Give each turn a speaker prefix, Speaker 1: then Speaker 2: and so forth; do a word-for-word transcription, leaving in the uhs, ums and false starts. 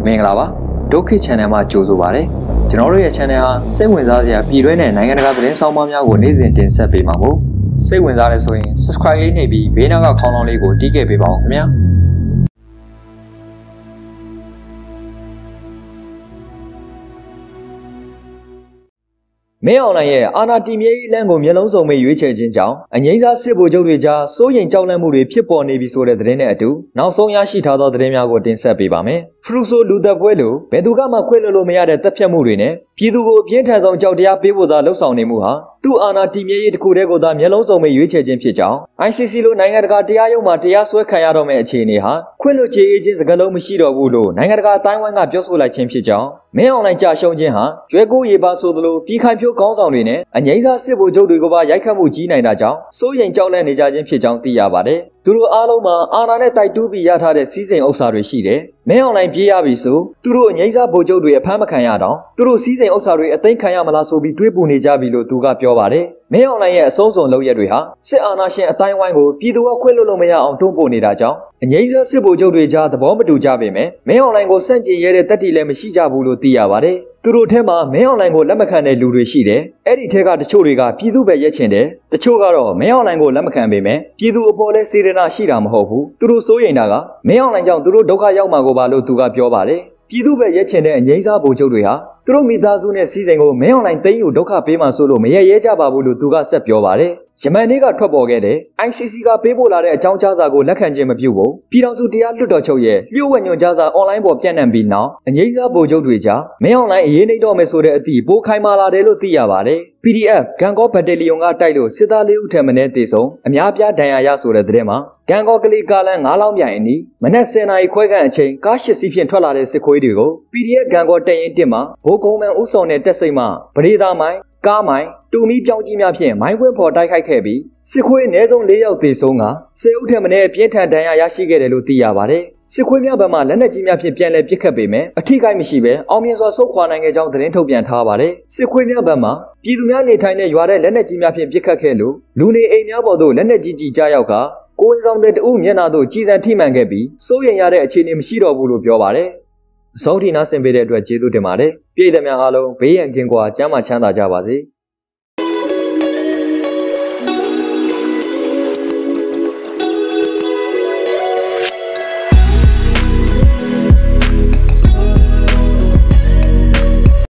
Speaker 1: မင်္ဂလာပါဒုက္ခ channel မှာကြိုဆိုပါရစေကျွန်တော်တို့ရဲ့ channel ဟာစိတ်ဝင်စားစရာပြည်တွင်းနဲ့နိုင်ငံတကာသတင်းဆောင်ပါများကိုနေ့စဉ်တင်ဆက်ပေးမှာမို့စိတ်ဝင်စားတဲ့ဆိုရင် subscribe လေးနှိပ်ပြီးဘေးနောက်ကခေါင်းလောင်းလေးကိုတီးခဲ့ပေးပါဦးခင်ဗျာမင်းအောင်လှိုင်ရဲ့အာဏာတည်မြဲရေးလမ်းကိုမျက်လုံးစုံမဲ့ရွေးချယ်ခြင်းကြောင့်အငိမ့်စားစစ်ဗိုလ်ချုပ်တွေကြားစိုးရိမ်ကြောက်လန့်မှုတွေဖြစ်ပေါ်နေပြီဆိုတဲ့သတင်းနဲ့အတူနောက်ဆုံးရရှိထားသောသတင်းများကိုတင်ဆက်ပေးပါမယ်။ဖရူဆိုလူသက်ပွဲလိုဘယ်သူကမှခွင့်လွှတ်လို့မရတဲ့တပ်ဖြတ်မှုတွေနဲ့ပြည်သူကိုအပြင်းထန်ဆုံးကြောက်တရားပေးဖို့သာလှုံ့ဆော်နေမှုဟာသူ့အာဏာတည်မြဲရေးတစ်ခုတည်းကိုသာမျက်လုံးစုံမဲ့ရွေးချယ်ခြင်းဖြစ်ကြောင်း I C C လိုနိုင်ငံတကာတရားရုံးမှာတရားစွဲခံရတော့မယ့်အခြေအနေဟာခွင့်လွှတ်ခြေအေးခြင်းစကားလုံးမရှိတော့ဘူးလို့နိုင်ငံတကာအတိုင်းအဝိုင်းကပြောဆိုလိုက်ခြင်းဖြစ်ကြောင်းမင်းအောင်လှိုင်ကြာရှုံးခြင်းဟာကျွဲကိုရေပါဆိုသလိုပြည်ခိုင်ဖြိုးခေါင်းဆောင်တွေနဲ့အငိမ့်စားစစ်ဗိုလ်ချုပ်တွေကိုပါရိုက်ခတ်မှုကြီးနိုင်တာကြောင့်စိုးရိမ်ကြောက်လန့်နေကြခြင်းဖြစ်ကြောင်းသိရပါတယ်။သူတို့အားလုံးမှာအာဏာနဲ့တိုက်တူးပြီးရထားတဲ့စီးစိမ်ဥစ္စာတွေရှိတယ်။မင်းအောင်လှိုင်ပြေးရပြီဆိုသူတို့အငိမ့်စားဗိုလ်ချုပ်တွေအဖမ်းမခံရတော့သူတို့စီးစိမ်ဥစ္စာတွေအသိမ်းခံရမလားဆိုပြီးတွေးပူနေကြပြီလို့သူကပြောပါတယ်။မင်းအောင်လှိုင်ရဲ့အဆုံးစွန်လုပ်ရက်တွေဟာစစ်အာဏာရှင်အတိုင်းဝိုင်းကိုပြည်သူကခွင့်လွှတ်လို့မရအောင်တွန်းပို့နေတာကြောင့်အငိမ့်စားစစ်ဗိုလ်ချုပ်တွေကြားသဘောမတူကြပေမဲ့မင်းအောင်လှိုင်ကိုစန့်ကျင်ရတဲ့တပ်တီလည်းမရှိကြဘူးလို့သိရပါတယ်။သူတို့ထဲမှာမင်းအောင်လှိုင်ကိုလက်မခံတဲ့လူတွေရှိတယ်။အဲ့ဒီထဲကတချို့တွေကပြည်သူပဲရက်ချင်တယ်။တချို့ကတော့မင်းအောင်လှိုင်ကိုလက်မခံပေမဲ့ပြည်သူအပေါ်လဲစေတနာရှိတာမဟုတ်ဘူး။သူတို့စိုးရိမ်တာကမင်းအောင်လှိုင်ကြောင့်သူတို့ဒုက္ခရောက်မှာကိုပါလို့သူကပြောပါတယ်။ပြည်သူပဲရက်ချင်တဲ့အငိမ့်စားဗိုလ်ချုပ်တွေဟာသူတို့မိသားစုနဲ့စီးစိမ်ကိုမင်းအောင်လှိုင်သိမ်းယူဒုက္ခပေးမှဆိုလို့မရရဲကြပါဘူးလို့သူကဆက်ပြောပါတယ်။ယမန်နေ့ကထွက်ပေါ်ခဲ့တဲ့ I C C ကပေးပို့လာတဲ့အကြောင်းကြားစာကိုလက်ခံခြင်းမပြုဘူး။ပြည်ထောင်စုတရားလွှတ်တော်ချုပ်ရဲ့လျှို့ဝှက်ညွှန်ကြားစာအွန်လိုင်းပေါ်ပြန့်နှံ့ပြီးနောက်အငိမ့်စားဗိုလ်ချုပ်တွေကြားမင်းအောင်လှိုင်အရေးနှိမ့်တော့မယ်ဆိုတဲ့အသည့်ပိုခိုင်မာလာတယ်လို့သိရပါတယ်။ P D F ဂန်ကောဘက်တလီယုံကတိုက်လို့စစ်သားလေးဦးထက်မင်းတေဆုံးအများပြားဒဏ်ရာရဆိုတဲ့တဲ့မှာဂန်ကောကလေးကားလန်းငါးလောင်းပြိုင်အနီးမနက်ဆယ်နာရီခွဲခန့်အချိန်ကားရှစ်စီးဖြင့်ထွက်လာတဲ့စစ်ခွေးတွေကို P D F ဂန်ကောတရင်တစ်မှာဘိုးကုန်းမန်ဦးဆောင်တဲ့တပ်စိတ်မှပရိသာမိုင်းကားမိုင်းတူမီပြောင်းကြီးများဖြင့်မိုင်းဝဲဖော်တိုက်ခိုက်ခဲ့ပြီးစစ်ခွေးအနည်းဆုံး၄ယောက်သေဆုံးကဆယ်ဦးထက်မနည်းပြင်းထန်ဒဏ်ရာရရှိခဲ့တယ်လို့သိရပါတယ်။စစ်ခွေးများဘက်မှလက်နက်ကြီးများဖြင့်ပြန်လည်ပစ်ခတ်ပေမဲ့အထိခိုက်မရှိဘဲအောင်မြင်စွာဆုတ်ခွာနိုင်ခဲ့ကြောင်းသတင်းထုတ်ပြန်ထားပါတယ်။စစ်ခွေးများဘက်မှပြည်သူများနေထိုင်တဲ့ရွာတဲ့လက်နက်ကြီးများဖြင့်ပစ်ခတ်ခဲ့လို့လူနေအိမ်များပေါ်သို့လက်နက်ကြီးကြီးကြားရောက်ကကိုယ်ဆောင်တဲ့တဦးမျက်နှာသို့ကြီးစံထိမှန်ခဲ့ပြီးစိုးရိမ်ရတဲ့အခြေအနေမရှိတော့ဘူးလို့ပြောပါတယ်။အဆုံးထိနားဆင်ပေးတဲ့အတွက်ကျေးဇူးတင်ပါတယ်။ပြည်သူများအားလုံးဘေးရန်ကင်းကွာကျန်းမာချမ်းသာကြပါစေ။